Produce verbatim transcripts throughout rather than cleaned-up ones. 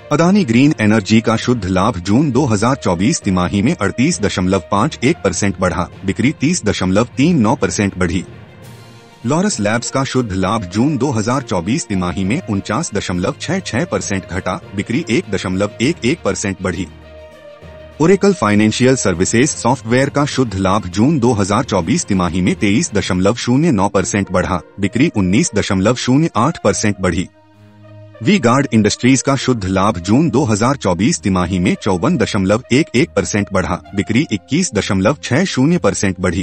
Adani green energy का शुद्ध लाभ जून दो हज़ार चौबीस तिमाही में अड़तीस दशमलव पाँच एक परसेंट बढ़ा, बिक्री तीस दशमलव तीन नौ परसेंट बढ़ी। लॉरस लैब्स का शुद्ध लाभ जून दो हज़ार चौबीस तिमाही में उनचास दशमलव छह छह परसेंट घटा, बिक्री एक दशमलव एक एक परसेंट बढ़ी। ओरेकल फाइनेंशियल सर्विसेज सॉफ्टवेयर का शुद्ध लाभ जून दो हज़ार चौबीस तिमाही में तेईस दशमलव शून्य नौ परसेंट बढ़ा, बिक्री उन्नीस दशमलव शून्य आठ परसेंट बढ़ी। वी गार्ड इंडस्ट्रीज का शुद्ध लाभ जून दो हज़ार चौबीस तिमाही में चौवन दशमलव एक एक परसेंट बढ़ा, बिक्री इक्कीस दशमलव छह शून्य परसेंट बढ़ी।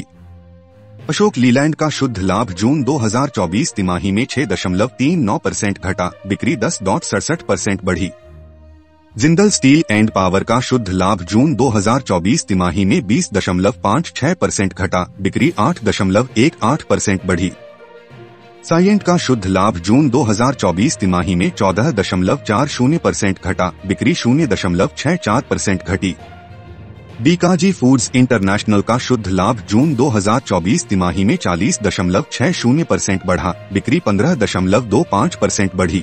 अशोक लीलैंड का शुद्ध लाभ जून दो हज़ार चौबीस तिमाही में छह दशमलव तीन नौ परसेंट घटा, बिक्री दस दशमलव सड़सठ परसेंट बढ़ी। जिंदल स्टील एंड पावर का शुद्ध लाभ जून दो हज़ार चौबीस तिमाही में बीस दशमलव पाँच छह परसेंट घटा, बिक्री आठ दशमलव एक आठ परसेंट बढ़ी। साइएंट का शुद्ध लाभ जून दो हज़ार चौबीस तिमाही में चौदह दशमलव चार शून्य परसेंट घटा, बिक्री शून्य दशमलव छह चार परसेंट घटी। बीकाजी फूड्स इंटरनेशनल का शुद्ध लाभ जून दो हज़ार चौबीस तिमाही में चालीस दशमलव छह शून्य परसेंट बढ़ा, बिक्री पंद्रह दशमलव दो पाँच परसेंट बढ़ी।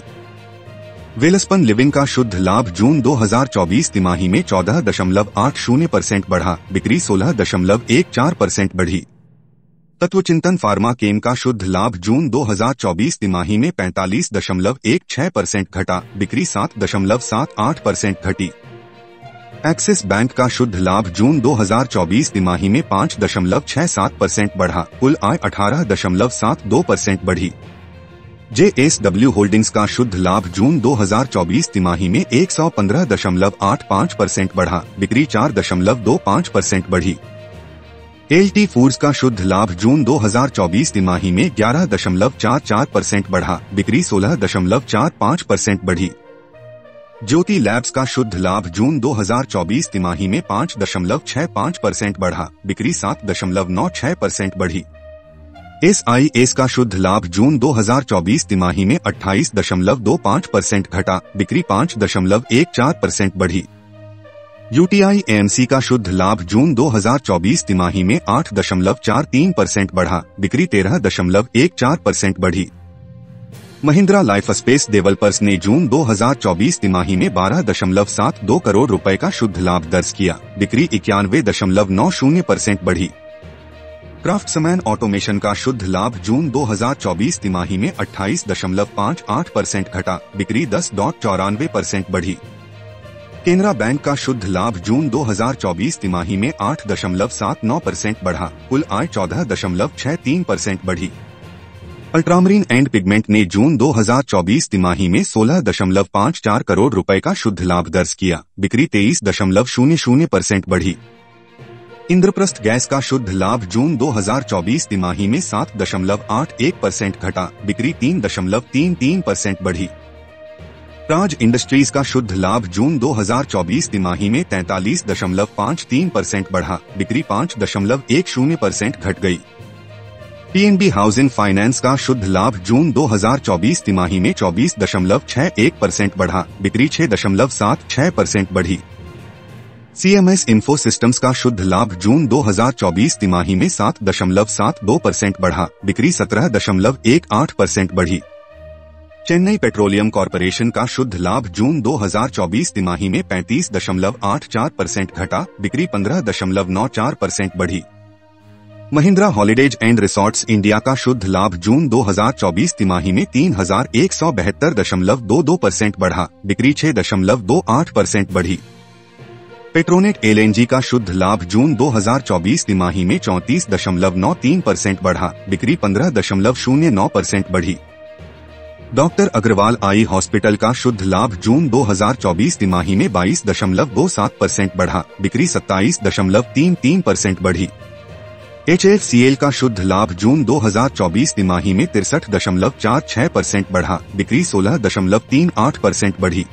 वेलस्पन लिविंग का शुद्ध लाभ जून दो हज़ार चौबीस तिमाही में चौदह दशमलव आठ शून्य परसेंट बढ़ा, बिक्री सोलह दशमलव एक चार परसेंट बढ़ी। तत्वचिंतन फार्मा केम का शुद्ध लाभ जून दो हज़ार चौबीस तिमाही में पैंतालीस दशमलव एक छह परसेंट घटा, बिक्री सात दशमलव सात आठ परसेंट घटी। एक्सिस बैंक का शुद्ध लाभ जून दो हज़ार चौबीस तिमाही में पाँच दशमलव छह सात परसेंट बढ़ा, कुल आय अठारह दशमलव सात दो परसेंट बढ़ी। जे एस डब्ल्यू होल्डिंग्स का शुद्ध लाभ जून दो हज़ार चौबीस तिमाही में एक सौ पंद्रह दशमलव आठ पाँच परसेंट बढ़ा, बिक्री चार दशमलव दो पाँच परसेंट बढ़ी। एल टी फूड्स का शुद्ध लाभ जून दो हज़ार चौबीस तिमाही में ग्यारह दशमलव चार चार परसेंट बढ़ा, बिक्री सोलह दशमलव चार पाँच परसेंट बढ़ी। ज्योति लैब्स का शुद्ध लाभ जून दो हज़ार चौबीस तिमाही में पाँच दशमलव छह पाँच परसेंट बढ़ा, बिक्री सात दशमलव नौ छह परसेंट बढ़ी। एस आई एस का शुद्ध लाभ जून दो हज़ार चौबीस तिमाही में अट्ठाईस दशमलव दो पाँच परसेंट घटा, बिक्री पाँच दशमलव एक चार परसेंट बढ़ी। यूटीआई एएमसी का शुद्ध लाभ जून दो हज़ार चौबीस तिमाही में आठ दशमलव चार तीन परसेंट बढ़ा, बिक्री तेरह दशमलव एक चार परसेंट बढ़ी। महिंद्रा लाइफस्पेस डेवलपर्स ने जून दो हज़ार चौबीस तिमाही में बारह दशमलव सात दो करोड़ रुपए का शुद्ध लाभ दर्ज किया, बिक्री इक्यानवे दशमलव नौ शून्य परसेंट बढ़ी। क्राफ्ट्समैन ऑटोमेशन का शुद्ध लाभ जून दो हज़ार चौबीस तिमाही में अट्ठाईस दशमलव पाँच आठ परसेंट घटा, बिक्री दस दशमलव चौरानवे परसेंट बढ़ी। केनरा बैंक का शुद्ध लाभ जून दो हज़ार चौबीस तिमाही में आठ दशमलव सात नौ परसेंट बढ़ा, कुल आय चौदह दशमलव छह तीन परसेंट बढ़ी। अल्ट्रामरीन एंड पिगमेंट ने जून दो हज़ार चौबीस तिमाही में सोलह दशमलव पाँच चार करोड़ रुपए का शुद्ध लाभ दर्ज किया, बिक्री तेईस दशमलव शून्य शून्य परसेंट बढ़ी। इंद्रप्रस्थ गैस का शुद्ध लाभ जून दो हज़ार चौबीस तिमाही में सात दशमलव आठ एक परसेंट घटा, बिक्री तीन दशमलव तीन तीन परसेंट बढ़ी। प्राज इंडस्ट्रीज का शुद्ध लाभ जून दो हज़ार चौबीस तिमाही में तैंतालीस दशमलव पाँच तीन परसेंट बढ़ा, बिक्री पाँच दशमलव एक शून्य परसेंट घट गई। पीएनबी हाउसिंग फाइनेंस का शुद्ध लाभ जून दो हज़ार चौबीस तिमाही में चौबीस दशमलव छह एक परसेंट बढ़ा, बिक्री छह दशमलव सात छह परसेंट बढ़ी। सीएमएस इंफो सिस्टम्स का शुद्ध लाभ जून दो हज़ार चौबीस तिमाही में सात दशमलव सात दो परसेंट बढ़ा, बिक्री सत्रह दशमलव एक आठ परसेंट बढ़ी। चेन्नई पेट्रोलियम कॉरपोरेशन का शुद्ध लाभ जून दो हज़ार चौबीस तिमाही में पैंतीस दशमलव आठ चार परसेंट घटा, बिक्री पंद्रह दशमलव नौ चार परसेंट बढ़ी। Mahindra holidays and resorts India का शुद्ध लाभ जून दो हज़ार चौबीस तिमाही में तीन हजार एक सौ बहत्तर दशमलव दो दो परसेंट बढ़ा, बिक्री छह दशमलव दो आठ परसेंट बढ़ी। पेट्रोनेट एलएनजी का शुद्ध लाभ जून दो हज़ार चौबीस तिमाही में चौंतीस दशमलव नौ तीन परसेंट बढ़ा, बिक्री पंद्रह दशमलव शून्य नौ परसेंट बढ़ी। डॉक्टर अग्रवाल आई हॉस्पिटल का शुद्ध लाभ जून दो हज़ार चौबीस तिमाही में बाईस दशमलव दो सात परसेंट बढ़ा, बिक्री सत्ताईस दशमलव तीन तीन परसेंट बढ़ी। एचएफसीएल का शुद्ध लाभ जून दो हज़ार चौबीस तिमाही में तिरसठ दशमलव चार छह परसेंट बढ़ा, बिक्री सोलह दशमलव तीन आठ परसेंट बढ़ी।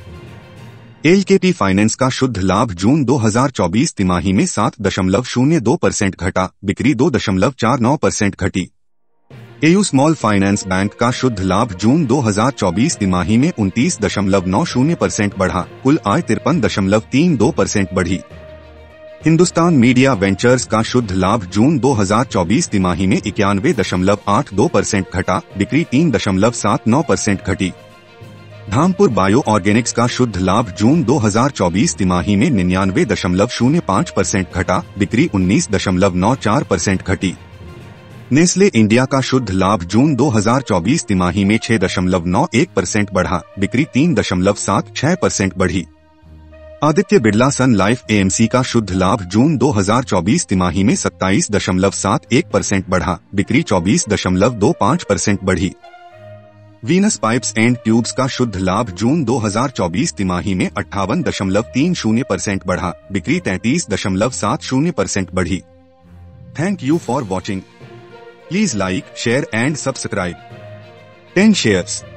एलकेपी फाइनेंस का शुद्ध लाभ जून दो हज़ार चौबीस तिमाही में सात दशमलव शून्य दो परसेंट घटा, बिक्री दो दशमलव चार नौ परसेंट घटी। एयू स्मॉल फाइनेंस बैंक का शुद्ध लाभ जून दो हज़ार चौबीस तिमाही में उनतीस दशमलव नौ शून्य परसेंट बढ़ा, कुल आय तिरपन दशमलव तीन दो परसेंट बढ़ी। हिंदुस्तान मीडिया वेंचर्स का शुद्ध लाभ जून दो हज़ार चौबीस तिमाही में इक्यानवे दशमलव आठ दो परसेंट घटा, बिक्री तीन दशमलव सात नौ परसेंट घटी। धामपुर बायो ऑर्गेनिक्स का शुद्ध लाभ जून दो हज़ार चौबीस तिमाही में निन्यानवे दशमलव शून्य पाँच परसेंट घटा, बिक्री उन्नीस दशमलव नौ चार परसेंट घटी। नेस्ले इंडिया का शुद्ध लाभ जून दो हज़ार चौबीस तिमाही में छह दशमलव नौ एक परसेंट बढ़ा, बिक्री तीन दशमलव सात छह परसेंट बढ़ी। Aditya Birla Sun Life AMC का शुद्ध लाभ जून दो हज़ार चौबीस तिमाही में सत्ताईस दशमलव सात एक परसेंट बढ़ा, बिक्री चौबीस दशमलव दो पाँच परसेंट बढ़ी। वीनस पाइप्स एंड ट्यूब्स का शुद्ध लाभ जून दो हज़ार चौबीस तिमाही में अट्ठावन दशमलव तीन शून्य परसेंट बढ़ा, बिक्री तैंतीस दशमलव सात शून्य परसेंट बढ़ी। Thank you for watching. Please like, share and subscribe. Ten shares.